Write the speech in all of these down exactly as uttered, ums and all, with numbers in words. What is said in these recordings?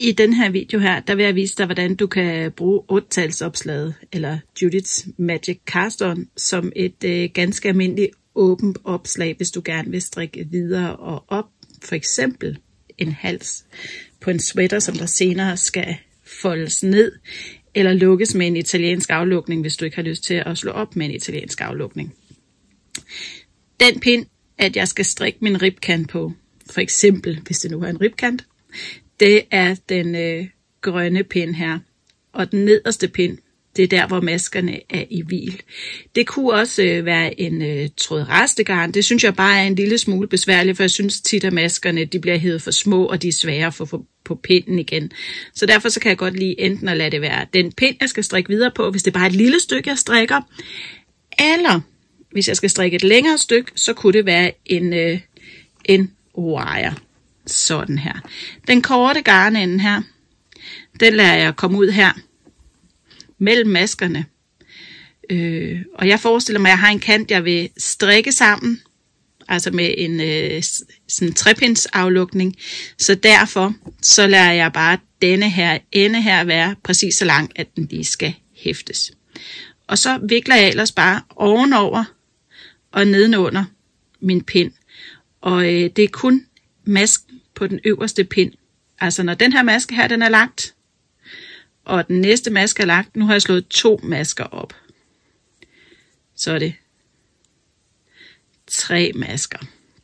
I den her video her, der vil jeg vise dig, hvordan du kan bruge otte-talsopslaget, eller Judiths Magic Cast-On, som et øh, ganske almindeligt åbent opslag, hvis du gerne vil strikke videre og op. For eksempel en hals på en sweater, som der senere skal foldes ned, eller lukkes med en italiensk aflukning, hvis du ikke har lyst til at slå op med en italiensk aflukning. Den pind, at jeg skal strikke min ribkant på, for eksempel, hvis det nu er en ribkant, det er den øh, grønne pind her. Og den nederste pind, det er der, hvor maskerne er i hvil. Det kunne også øh, være en øh, tråd restegarn. Det synes jeg bare er en lille smule besværligt, for jeg synes tit, at maskerne de bliver hævet for små, og de er svære at få på, på pinden igen. Så derfor så kan jeg godt lide enten at lade det være den pind, jeg skal strikke videre på, hvis det bare er et lille stykke, jeg strikker. Eller hvis jeg skal strikke et længere stykke, så kunne det være en, øh, en wire. Sådan her. Den korte garnende her, den lader jeg komme ud her mellem maskerne. Øh, og jeg forestiller mig, at jeg har en kant, jeg vil strikke sammen, altså med en øh, sådan trepindsaflukning. Så derfor så lader jeg bare denne her ende her være præcis så lang, at den lige skal hæftes. Og så vikler jeg ellers bare ovenover og nedenunder min pind. Og øh, det er kun masken på den øverste pind. Altså når den her maske her, den er lagt, og den næste maske er lagt, nu har jeg slået to masker op. Så er det tre masker,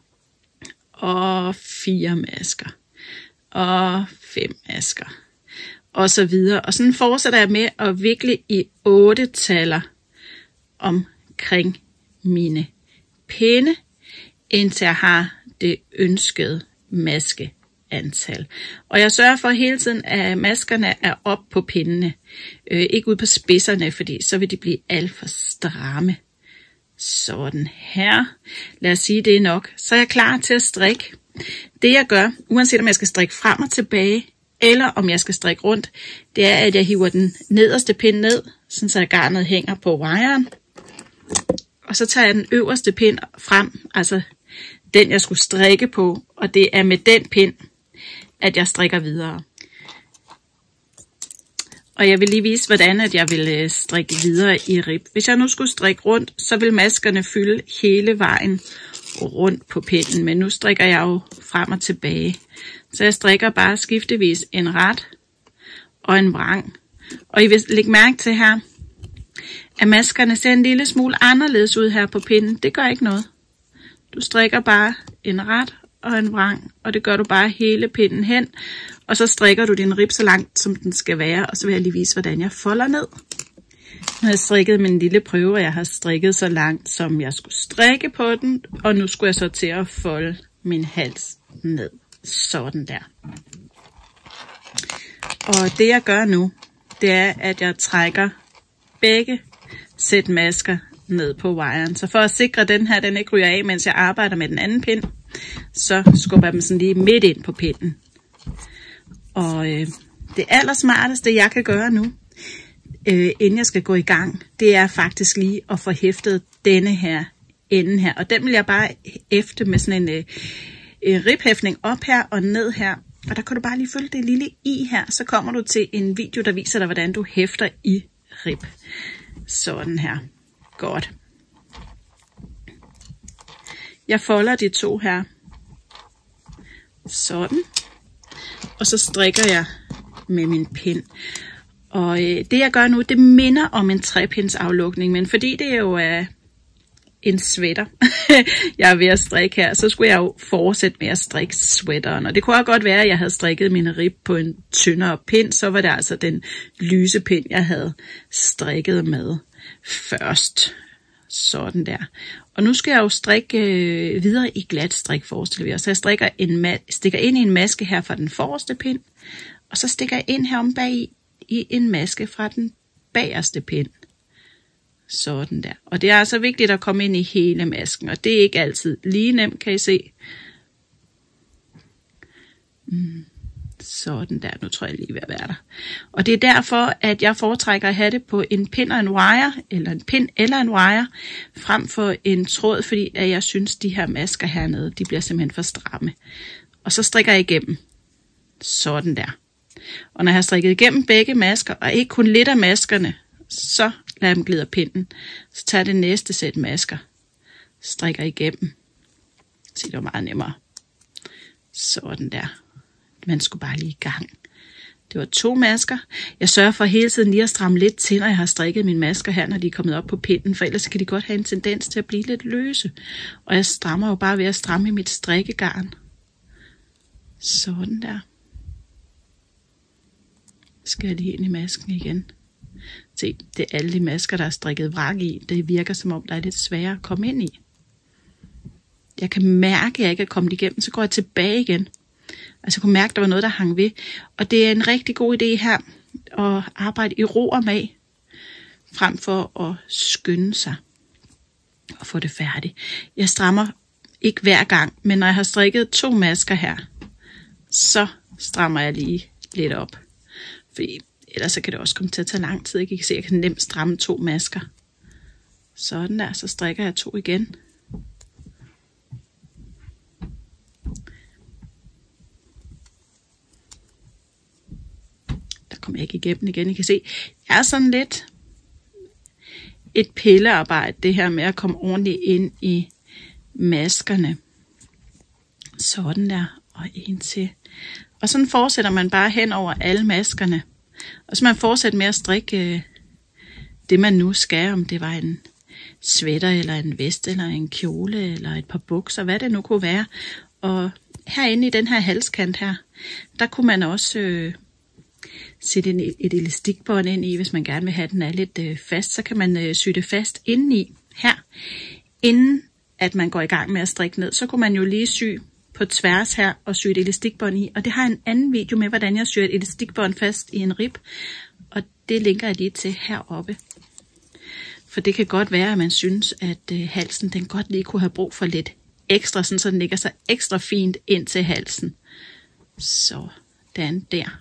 og fire masker, og fem masker, og så videre. Og sådan fortsætter jeg med at vikle i otte taller omkring mine pinde, indtil jeg har det ønskede maskeantal. Og jeg sørger for hele tiden, at maskerne er op på pindene, øh, ikke ud på spidserne, fordi så vil de blive alt for stramme. Sådan her. Lad os sige, det er nok. Så er jeg klar til at strikke. Det jeg gør, uanset om jeg skal strikke frem og tilbage, eller om jeg skal strikke rundt, det er, at jeg hiver den nederste pind ned, sådan så garnet hænger på wiren. Og så tager jeg den øverste pind frem, altså den jeg skulle strikke på, og det er med den pind, at jeg strikker videre. Og jeg vil lige vise, hvordan at jeg vil strikke videre i rib. Hvis jeg nu skulle strikke rundt, så vil maskerne fylde hele vejen rundt på pinden, men nu strikker jeg jo frem og tilbage. Så jeg strikker bare skiftevis en ret og en vrang. Og I vil lægge mærke til her, at maskerne ser en lille smule anderledes ud her på pinden. Det gør ikke noget. Du strikker bare en ret og en vrang, og det gør du bare hele pinden hen. Og så strikker du din rib så langt, som den skal være, og så vil jeg lige vise, hvordan jeg folder ned. Nu har jeg strikket min lille prøve, og jeg har strikket så langt, som jeg skulle strikke på den. Og nu skulle jeg så til at folde min hals ned. Sådan der. Og det jeg gør nu, det er, at jeg trækker begge sæt masker ned på wiren. Så for at sikre, at den her den ikke ryger af, mens jeg arbejder med den anden pind, så skubber jeg dem sådan lige midt ind på pinden. Og øh, det allersmarteste, jeg kan gøre nu, øh, inden jeg skal gå i gang, det er faktisk lige at få hæftet denne her ende her. Og den vil jeg bare hæfte med sådan en øh, øh, ribhæftning op her og ned her. Og der kan du bare lige følge det lille i her, så kommer du til en video, der viser dig, hvordan du hæfter i rib. Sådan her. Godt. Jeg folder de to her. Sådan. Og så strikker jeg med min pind. Og øh, det jeg gør nu, det minder om en trepindsaflukning, men fordi det jo er en sweater, jeg er ved at strikke her, så skulle jeg jo fortsætte med at strikke sweateren. Og det kunne også godt være, at jeg havde strikket min rib på en tyndere pind, så var det altså den lyse pind, jeg havde strikket med først. Sådan der. Og nu skal jeg jo strikke øh, videre i glat strik, forestiller vi os. Så jeg strikker en stikker ind i en maske her fra den forreste pind, og så stikker jeg ind herom bag i, i en maske fra den bagerste pind. Sådan der. Og det er altså vigtigt at komme ind i hele masken, og det er ikke altid lige nemt, kan I se. Mm. Sådan der, nu tror jeg lige ved at være der. Og det er derfor, at jeg foretrækker at have det på en pind og en wire, eller en pind eller en wire, frem for en tråd, fordi at jeg synes, de her masker hernede, de bliver simpelthen for stramme. Og så strikker jeg igennem. Sådan der. Og når jeg har strikket igennem begge masker, og ikke kun lidt af maskerne, så lader dem glide af pinden. Så tager jeg det næste sæt masker, strikker igennem. Så det var meget nemmere. Sådan der. Man skulle bare lige i gang. Det var to masker. Jeg sørger for hele tiden lige at stramme lidt til, når jeg har strikket mine masker her, når de er kommet op på pinden, for ellers kan de godt have en tendens til at blive lidt løse. Og jeg strammer jo bare ved at stramme i mit strikkegarn. Sådan der. Skal jeg lige ind i masken igen. Se, det er alle de masker, der er strikket vrak i. Det virker som om, der er lidt sværere at komme ind i. Jeg kan mærke, at jeg ikke er kommet igennem, så går jeg tilbage igen. Altså jeg kunne mærke, at der var noget, der hang ved. Og det er en rigtig god idé her, at arbejde i ro og mag, frem for at skynde sig og få det færdigt. Jeg strammer ikke hver gang, men når jeg har strikket to masker her, så strammer jeg lige lidt op. Fordi ellers så kan det også komme til at tage lang tid. Ikke? I kan se, at jeg kan nemt stramme to masker. Sådan der, så strikker jeg to igen. Kommer jeg ikke igennem igen. I kan se, jeg er sådan lidt et pillearbejde, det her med at komme ordentligt ind i maskerne. Sådan der, og en til. Og sådan fortsætter man bare hen over alle maskerne. Og så man fortsætter med at strikke det, man nu skal, om det var en sweater, eller en vest, eller en kjole, eller et par bukser, hvad det nu kunne være. Og herinde i den her halskant her, der kunne man også øh, sætte en, et elastikbånd ind i, hvis man gerne vil have den er lidt øh, fast, så kan man øh, sy det fast indeni her. Inden at man går i gang med at strikke ned, så kunne man jo lige sy på tværs her og sy et elastikbånd i. Og det har en anden video med, hvordan jeg syr et elastikbånd fast i en rib. Og det linker jeg lige til heroppe. For det kan godt være, at man synes, at øh, halsen den godt lige kunne have brug for lidt ekstra, sådan, så den ligger sig ekstra fint ind til halsen. Så den der.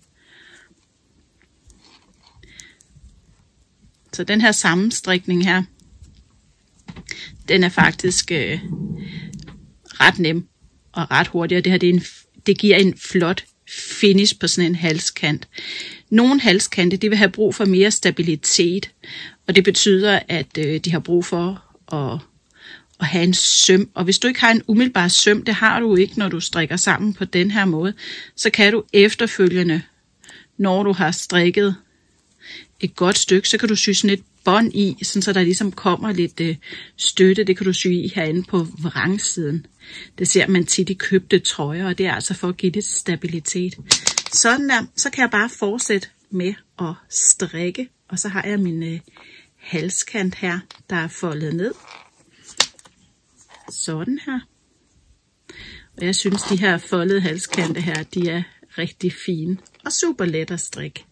Så den her sammenstrikning her, den er faktisk øh, ret nem og ret hurtig. Og det her det, er en, det giver en flot finish på sådan en halskant. Nogle halskante de vil have brug for mere stabilitet, og det betyder, at øh, de har brug for at, at have en søm. Og hvis du ikke har en umiddelbar søm, det har du ikke, når du strikker sammen på den her måde, så kan du efterfølgende, når du har strikket et godt stykke, så kan du sy sådan et bånd i, sådan så der ligesom kommer lidt øh, støtte. Det kan du sy i herinde på vrangsiden. Det ser man tit i købte trøjer, og det er altså for at give lidt stabilitet. Sådan der, så kan jeg bare fortsætte med at strikke, og så har jeg min øh, halskant her, der er foldet ned. Sådan her. Og jeg synes, de her foldede halskante her, de er rigtig fine og super let at strikke.